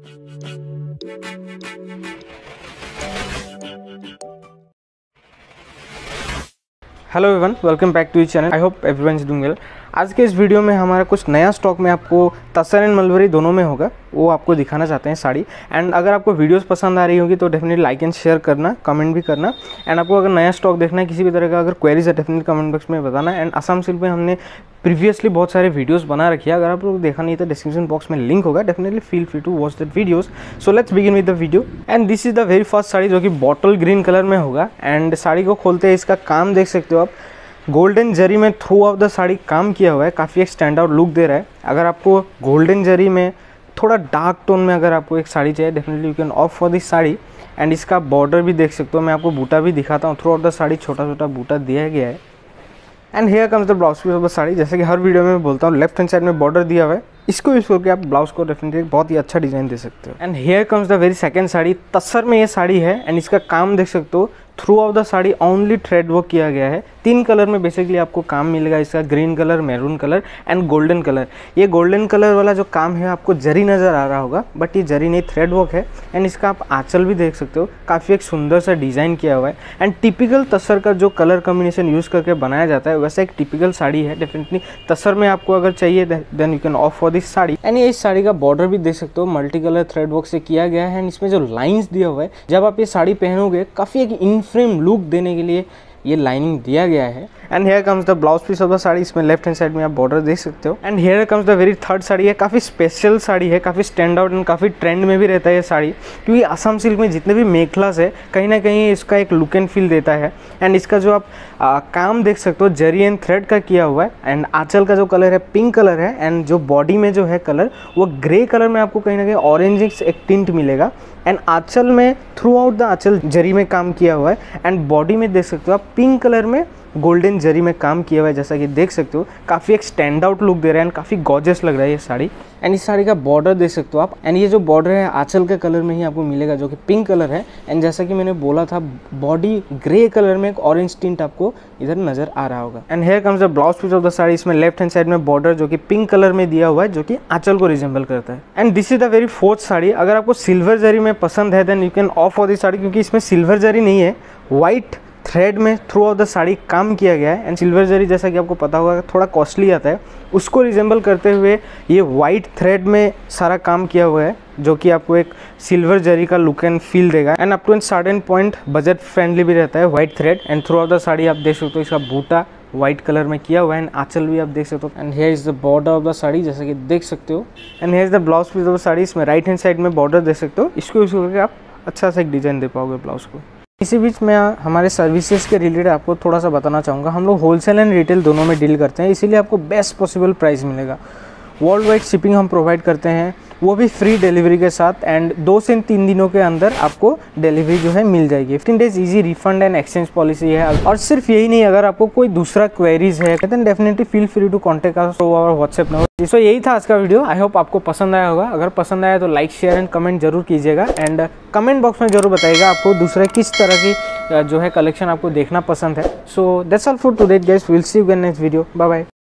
Hello everyone, welcome back to channel. I hope everyone is doing well. आज के इस video में हमारा कुछ नया स्टॉक में आपको तस्सर एंड मलबरी दोनों में होगा, वो आपको दिखाना चाहते हैं साड़ी। एंड अगर आपको वीडियोस पसंद आ रही होगी तो डेफिनेटली लाइक एंड शेयर करना, कमेंट भी करना। एंड आपको अगर नया स्टॉक देखना है, किसी भी तरह का अगर क्वेरीज है, डेफिनेटली कमेंट बॉक्स में बताना। एंड असम सिल्क में हमने प्रीवियसली बहुत सारे वीडियोस बना रखी है, अगर आप लोग देखा नहीं तो डिस्क्रिप्शन बॉक्स में लिंक होगा, definitely feel free to watch that videos. So let's begin with the video. And this is the very first sari जो कि बॉटल ग्रीन कलर में होगा। एंड साड़ी को खोलते हैं, इसका काम देख सकते हो आप, गोल्डन जरी में थ्रू आउट द साड़ी काम किया हुआ है, काफ़ी एक स्टैंड आउट लुक दे रहा है। अगर आपको गोल्डन जरी में थोड़ा डार्क टोन में अगर आपको एक साड़ी चाहिए, definitely you can opt for this sari. And इसका बॉर्डर भी देख सकते हो, मैं आपको बूटा भी दिखाता हूँ। थ्रू आउट द साड़ी छोटा छोटा बूटा दिया गया है। And here comes the blouse piece of the sari. जैसे कि हर वीडियो में बोलता हूँ, लेफ्ट हैंड साइड में बॉर्डर दिया हुआ है, इसको यूज़ करके आप ब्लाउज को डेफिनेटली बहुत ही अच्छा डिजाइन दे सकते हो। And here comes the very second sari. Tussar में ये साड़ी है एंड इसका काम देख सकते हो, throughout the sari only thread work किया गया है। 3 कलर में बेसिकली आपको काम मिलेगा इसका, green colour, maroon colour and golden colour. ये गोल्डन कलर वाला जो काम है आपको जरी नज़र आ रहा होगा, बट ये जरी नहीं, थ्रेड वर्क है। एंड इसका आप आंचल भी देख सकते हो, काफ़ी एक सुंदर सा डिज़ाइन किया हुआ है। एंड टिपिकल तस्सर का जो कलर कॉम्बिनेशन यूज़ करके बनाया जाता है, वैसा एक टिपिकल साड़ी है। डेफिनेटली तस्सर में आपको अगर चाहिए then you can opt for this sari. And ये इस साड़ी का बॉर्डर भी देख सकते हो, मल्टी कलर थ्रेड वर्क से किया गया है। एंड इसमें जो लाइन्स दिया हुआ है, जब आप ये साड़ी पहनोगे काफ़ी एक इन फ्रेम लुक देने के लिए ये लाइनिंग दिया गया है। And here comes the blouse piece of the sari. इसमें लेफ्ट हैंड साइड में आप बॉर्डर देख सकते हो। And here comes the very third sari है, काफ़ी स्पेशल साड़ी है, काफ़ी स्टैंड आउट एंड काफ़ी ट्रेंड में भी रहता है ये साड़ी, क्योंकि असम सिल्क में जितने भी मेखलास है कहीं ना कहीं इसका एक लुक एंड फील देता है। एंड इसका जो आप काम देख सकते हो, जरी एंड थ्रेड का किया हुआ है। एंड आंचल का जो कलर है पिंक कलर है। एंड जो बॉडी में जो है कलर वो ग्रे कलर में आपको कहीं ना कहीं ऑरेंज एक टिंट मिलेगा। एंड आंचल में थ्रू आउट द आंचल जरी में काम किया हुआ है। एंड बॉडी में देख सकते हो आप पिंक कलर में गोल्डन जरी में काम किया हुआ है, जैसा कि देख सकते हो। काफ़ी एक स्टैंड आउट लुक दे रहा है एंड काफ़ी गॉर्जियस लग रहा है ये साड़ी। एंड इस साड़ी का बॉर्डर देख सकते हो आप। एंड ये जो बॉर्डर है आंचल के कलर में ही आपको मिलेगा, जो कि पिंक कलर है। एंड जैसा कि मैंने बोला था, बॉडी ग्रे कलर में एक ऑरेंज टिंट आपको इधर नजर आ रहा होगा। And here comes the blouse piece of the sari. इसमें लेफ्ट हैंड साइड में बॉर्डर जो कि पिंक कलर में दिया हुआ है, जो कि आंचल को रिजेंबल करता है। And this is the very fourth sari. अगर आपको सिल्वर जरी में पसंद है then you can opt for this sari, क्योंकि इसमें सिल्वर जरी नहीं है, व्हाइट थ्रेड में थ्रू आउट द साड़ी काम किया गया है। एंड सिल्वर जरी जैसा कि आपको पता होगा थोड़ा कॉस्टली आता है, उसको रिजेंबल करते हुए ये वाइट थ्रेड में सारा काम किया हुआ है, जो कि आपको एक सिल्वर जरी का लुक एंड फील देगा। And up to an certain point budget friendly भी रहता है white thread. And throughout the sari आप देख सकते हो, इसका बूटा व्हाइट कलर में किया हुआ है। एंड आंचल भी आप देख सकते हो। And here is the border of the sari, जैसा कि देख सकते हो। And here is the blouse piece of the sari. इसमें राइट हैंड साइड में बॉर्डर देख सकते हो, इसको यूज करके आप अच्छा सा एक डिजाइन दे पाओगे ब्लाउज को। इसी बीच मैं हमारे सर्विसेज के रिलेटेड आपको थोड़ा सा बताना चाहूँगा। हम लोग होलसेल एंड रिटेल दोनों में डील करते हैं, इसीलिए आपको बेस्ट पॉसिबल प्राइस मिलेगा। वर्ल्ड वाइड शिपिंग हम प्रोवाइड करते हैं, वो भी फ्री डिलीवरी के साथ। एंड 2 से 3 दिनों के अंदर आपको डिलीवरी जो है मिल जाएगी। 15 days easy refund and exchange policy है। और सिर्फ यही नहीं, अगर आपको कोई दूसरा क्वेरीज है then definitely feel free to contact us through our WhatsApp number. So यही था आज का वीडियो। आई होप आपको पसंद आया होगा। अगर पसंद आया तो लाइक शेयर एंड कमेंट जरूर कीजिएगा। एंड कमेंट बॉक्स में जरूर बताइएगा आपको दूसरे किस तरह की जो है कलेक्शन आपको देखना पसंद है। So that's all for today guys, will see you in next video. Bye bye.